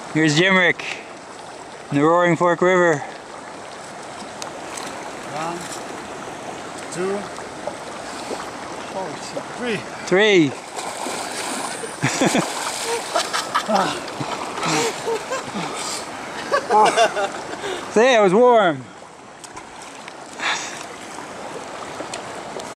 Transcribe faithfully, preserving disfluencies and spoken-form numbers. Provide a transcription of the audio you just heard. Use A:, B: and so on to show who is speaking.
A: Here's Jemerick in the Roaring Fork River.
B: One, two, oh, three.
A: Three. See, it was warm.